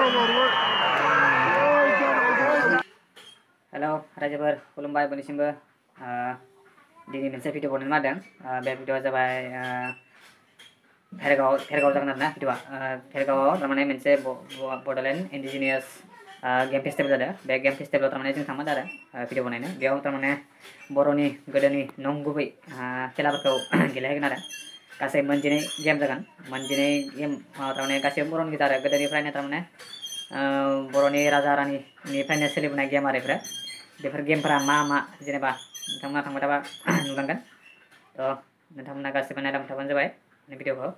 Halo, Rajabar, खुलुमबाय बयनिसिमबो दिनै मोनसे भिडिअ बनायनो नागिरदों बे भिडिअआ जाबाय भेरगाव जागोन आरोना भिडिअआ भेरगावआव थारमाने मोनसे बड'लेण्ड इन्डिजिनियास गेम फेस्टिभेल जादों बे गेम फेस्टिभेलाव थारमाने जों थांमोन आरो भिडिअ बनायनो बेयाव थारमाने बर'नि गोदोनि नंगुबै खेलाफोरखौ गेलेहोगोन आरो गासै मोनजिनै गेम जागोन मोनजिनै गेम थारमाने गासैबो बर'नि गोजा आरो गोदोनिफ्रायनो थारमाने बर'नि राजा रानिनिफ्रायनो सोलिबोनाय गेम आरो बेफोर गेमफोरा मा जेनेबा नोंथांमोना थांबाय थाबा नुलांगोन थ' नोंथांमोना गासिबो नायलांबाय थाबानो जाबाय भिडिअखौ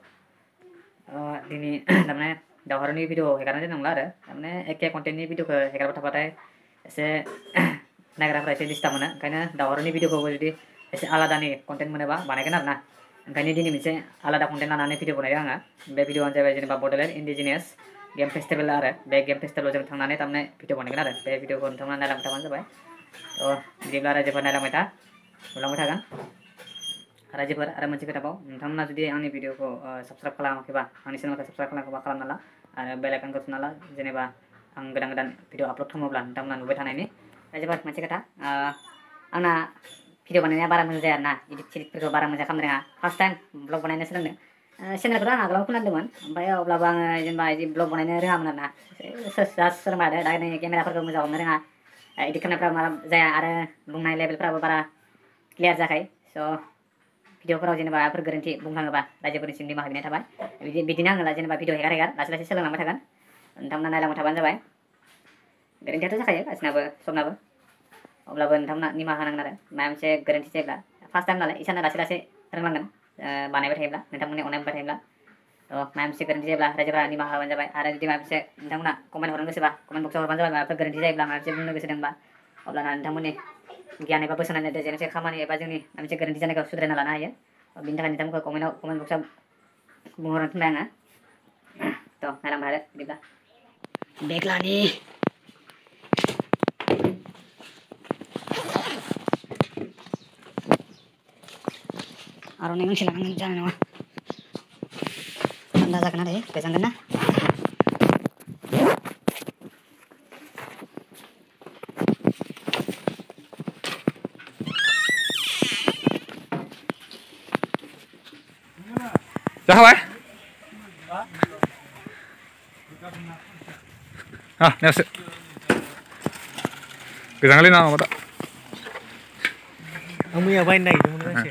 दिनै थारमाने दावहारुनि भिडिअ हेगारनाय जानाय नंला आरो थारमाने एखे कन्टेन्टनि भिडिअखौ हेगारबाय थाबाथाय एसे नायग्राफ्रा एसे डिस्टार्ब मोनो ओंखायनो दावहारुनि भिडिअखौबो जुदि एसे आलादानि कन्टेन्ट मोनोबा बानायगोन आरो ना ओंखायनो दिनै मोनसे आलादा कन्टेन्ट लानानै भिडिअ बनायदों आङो बे भिडिअआनो जाबाय जेनेबा बड'लेण्ड इन्डिजिनियास गेम फेस्टिभेल आरो बे गेम फेस्टिभेलाव जों थांनानै थारमाने भिडिअ बनायगोन आरो बे भिडिअखौ नोंथांमोना नायलांबाय थाबानो जाबाय बिदिब्ला रायजोफोर नायलांबाय था नुलांबाय थागोन रायजोफोर आरो मोनसे खोथाबाव नोंथांमोना जुदि आंनि भिडिअखौ साबस्क्राइब खालामाखैबा आंनि चेनेलखौ साबस्क्राइब खालामाखैबा खालामना ला आरो बेल आइकनखौ थुना ला जेनेबा आं गोदान भिडिअ आपल'ड खालामोब्ला नोंथांमोना नुबाय थानायनि रायजोफोर मोनसे खोथा आंना भिडिअ बानायनाया बारा मोजां जाया आरोना इडिटफोरखौ बारा मोजां खालामनो रोङा फार्स्ट टाइम ब्लग बानायनो सोलोंदों चेनेलखौथ' आं आगोलाव खोनादोंमोन ओमफ्राय अब्लाबो आङो जेनेबा बिदि ब्लग बानायनो रोङामोन आरोना सोलोंबाय दा नै केमेराफोरखौ मोजां हमनो रोङा इडिट खालामनायफ्रा माबा जाया आरो बुंनाय लेभेलफ्राबो बारा क्लियार जायाखै स' भिडिअफोराव जेनेबा माबाफोर गोरोन्थि बुंफ्लाङोबा रायजोफोरनिसिम निमाहा बिनाय थाबाय बिदिनो आङो जेनेबा भिडिअ हेगार लासै लासै सोलोंलांबाय थागोन नोंथांमोना नायलांबाय थाबानो जाबाय गोरोन्थियाथ' जाखायो गासिनाबो सबनाबो अब्लाबो नोंथांमोना निमाहा होनांगोन आरो माबा मोनसे गोरोन्थि जायोब्ला फार्स्ट टाइम नालाय इसानो लासै लासै रोंलांगोन बानायबाय थायोब्ला नोंथांमोननि अननायबाय थायोब्ला माबा मोनसे गोरोन्थि जायोब्ला रायजोफोरा निमाहा होबानो जाबाय आरो जुदि माबा मोनसे नोंथांमोना कमेन्ट हरनो गोसोबा कमेन्ट बक्सआव हरबानो जाबाय माबाफोर गोरोन्थि जायोब्ला माबा मोनसे बुंनो गोसो दंबा अब्लाना नोंथांमोननि गियान एबा बोसोन होनायजों मोनसे खामानि एबा जोंनि मोनसे गोरोन्थि जानायखौ सुद्रायना लानो हायो बिनि थाखाय नोंथांमोनखौ कमेन्ट बक्सआव बुंहरनो थिनबाय आङो थ' नायलांबाय आरो बिदिब्ला बेग्लानि आर'नाइ गांसे लानांगोन जानाय नङा थान्दा जागोन आरो गोजांगोन ना जाखाबाय नेवसो गोजांलै ना माबा आं मैया बायनो नागिरदोंमोन गांसे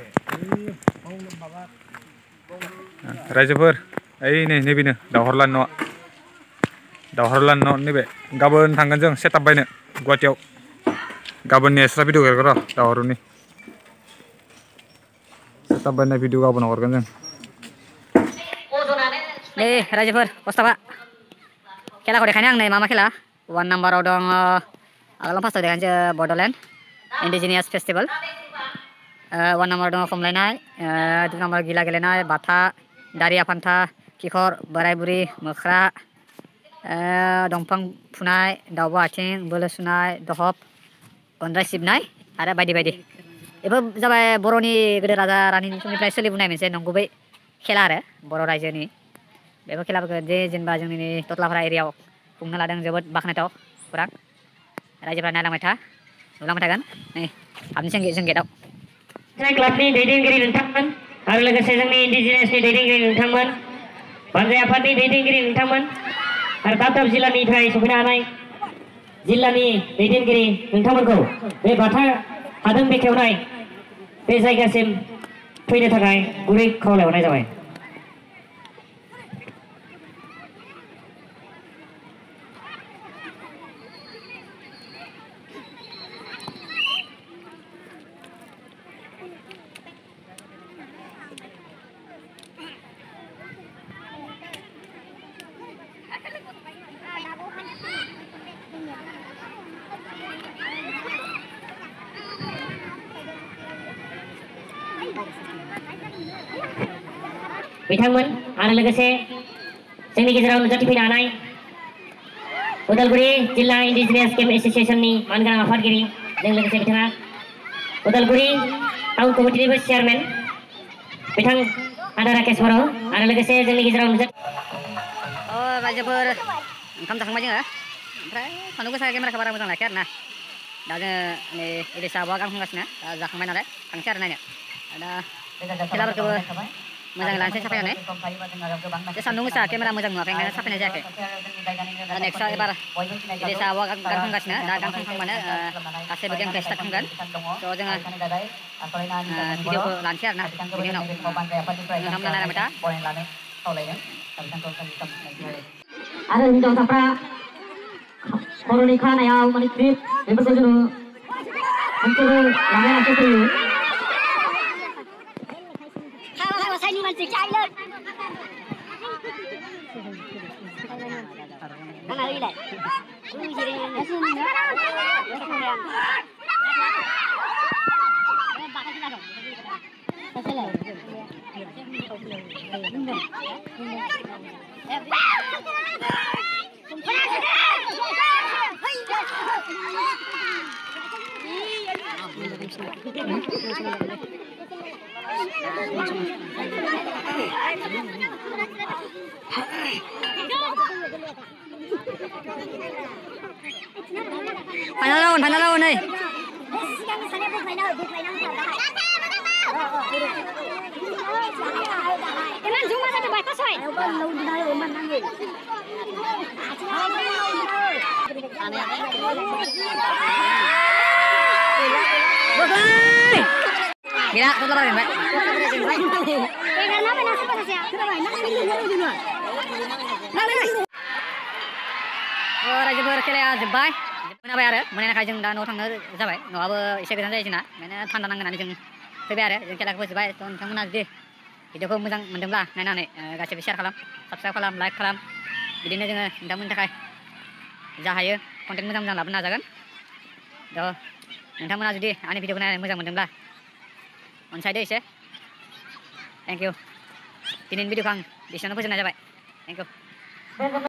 रायजोफोर ओइ नैबेनो दावहरलानि न' नैबे गाबोन थांगोन जों सेटआप बायनो गुवाहाटियाव गाबोननि एक्सट्रा भिडिअ हरगोन र' दावहरुनि सेटआप बायनाय भिडिअ गाबोन हरगोन जों दे रायजोफोर खस्थ'बा खेलाखौ देखायनो आं नै मा खेला 1 नाम्बाराव दं आगोलाव फार्स्टआव देखायनोसै बड'लेण्ड इन्डिजिनियास फेस्टिभेल 1 नाम्बाराव दङ खमलायनाय 2 नाम्बाराव गिला गेलेनाय बाथा दारिया फान्था खिखर बोराय बुरि मोख्रा दंफां फुनाय दाउब' आथिं बोलो सुनाय दहब गनद्राय सिबनाय आरो बायदि बायदि बेफोर जाबाय बर'नि गोदो राजा रानिनि समनिफ्राय सोलिबोनाय मोनसे नंगुबै खेला आरो बर' रायजोनि बेफोर खेलाफोरखौ जेनेबा जोंनि टटलापारा एरियायाव खुंनो लादों जोबोद बाख्नायथाव खौरां रायजोफोरा नायलांबाय था नुलांबाय थागोन नै हाबनोसै जों गेटआव क्लाबनि दैदेनगिरि नोंथांमोन आरो लोगोसे जोंनि इन्डिजिनियासनि दैदेनगिरि नोंथांमोन बानजाय आफादनि दैदेनगिरि नोंथांमोन आरो दाब दाब जिल्लानिफ्राय सफैनो हानाय जिल्लानि दैदेनगिरि नोंथांमोनखौ बे बाथा हादों बेखेवनाय बे जायगासिम फैनो थाखाय गुरै खावलायहरनाय जाबाय बिथांमोन आरो लोगोसे जोंनि गेजेराव नुजाथिफैनो हानाय उदालगुरि जिल्ला इन्डिजिनियास गेम एस'सिएशननि मानगोनां आफादगिरि जों लोगोसे बिथाङा उदालगुरि टाउन कमिटिनिबो चेयारमेन बिथां आदा राकेश बर' आरो लोगोसे जोंनि गेजेराव रायजोफोर ओंखाम जाखांबाय जोङो ओमफ्राय सान्दुं गोसा केमेराखौ बारा मोजां लाखिया आरोना दा जोङो नै इलिसा आब'आ गान खनगासिनो दा जाखांबाय नालाय थांसै आरो नायनो दा खेलाफोरखौबो मोजाङै लानोसै साफायनानै बे सान्दुं गोसा केमेरा मोजां नुवाखै ओंखायनो साफायनाय जायाखै दा नेक्स्टआ एबार इलिसा आब'आ गान खनगासिनो दा गान खनखांबानो गासैबो गेमखौ स्टार्ट खालामगोन थ' जोङो भिडिअखौ लानोसै आरोना बिनि उनाव नोंथांमोना नायलांबाय था आरो हिनजावसाफ्रा खर'नि खानायाव माने क्लिप बेफोरखौ जोङो ओनसोल लांनायसो फैयो साइनि मानसि चाइले mana ile final round nih. Gila, tuh lepas baik. Raja berkelaya jebai. Mana bayar? Mana nak ajeng dah no thang jebai. No abu isi kesan saya cina. Mana thanda nangan ani jeng bayar. Jeng kelak bos jebai. Tuh thang mana je. Video ko mujang mendem lah. Nai nane. Gasih share kalam, subscribe kalam, like kalam. Jadi ni jeng dah mun takai. Jahaya konten mujang mujang lah benar jagan. Dah. Thang mana jadi ani video ko nai mujang mendem lah. On side isi. Thank you. Tinin video kang. Di sana pun jenak jebai. Thank you.